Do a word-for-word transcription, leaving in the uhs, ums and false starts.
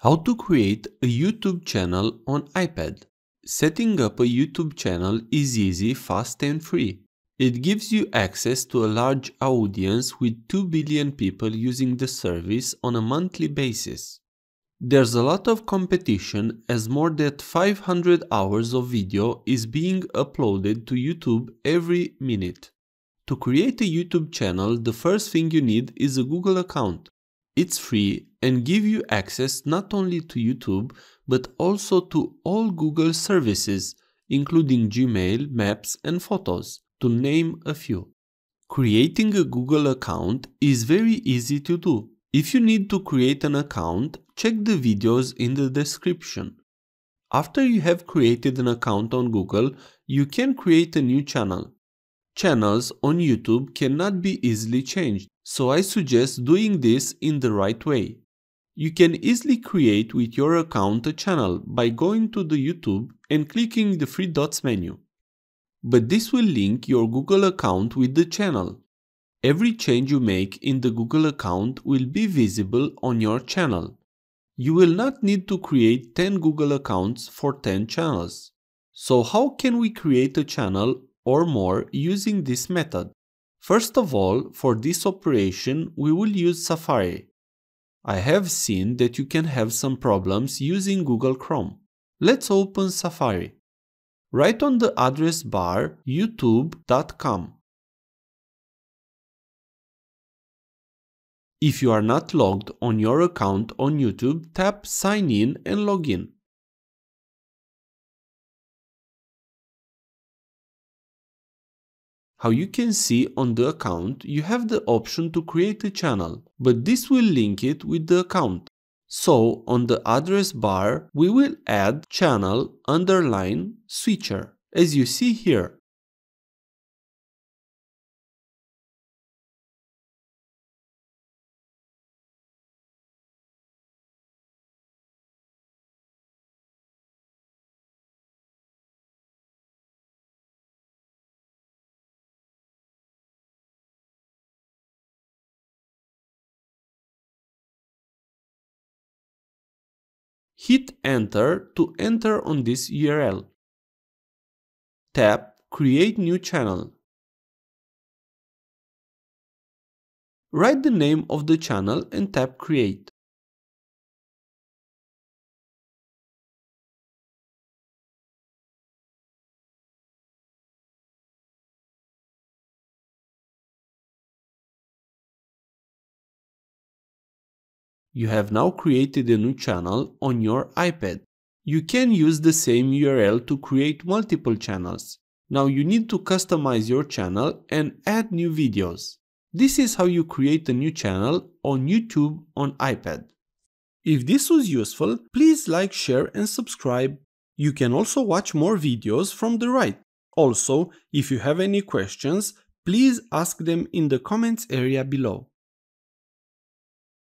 How to create a YouTube channel on iPad. Setting up a YouTube channel is easy, fast and free. It gives you access to a large audience with two billion people using the service on a monthly basis. There's a lot of competition as more than five hundred hours of video is being uploaded to YouTube every minute. To create a YouTube channel, the first thing you need is a Google account. It's free and gives you access not only to YouTube but also to all Google services, including Gmail, Maps and Photos, to name a few. Creating a Google account is very easy to do. If you need to create an account, check the videos in the description. After you have created an account on Google, you can create a new channel. Channels on YouTube cannot be easily changed, so I suggest doing this in the right way. You can easily create with your account a channel by going to the YouTube and clicking the three dots menu. But this will link your Google account with the channel. Every change you make in the Google account will be visible on your channel. You will not need to create ten Google accounts for ten channels. So how can we create a channel or more using this method? First of all, for this operation, we will use Safari. I have seen that you can have some problems using Google Chrome. Let's open Safari. Write on the address bar YouTube dot com. If you are not logged on your account on YouTube, tap Sign in and log in. How you can see on the account, you have the option to create a channel, but this will link it with the account. So, on the address bar, we will add channel underline switcher, as you see here. Hit enter to enter on this U R L. Tap Create New Channel. Write the name of the channel and tap Create. You have now created a new channel on your iPad. You can use the same U R L to create multiple channels. Now you need to customize your channel and add new videos. This is how you create a new channel on YouTube on iPad. If this was useful, please like, share and subscribe. You can also watch more videos from the right. Also, if you have any questions, please ask them in the comments area below.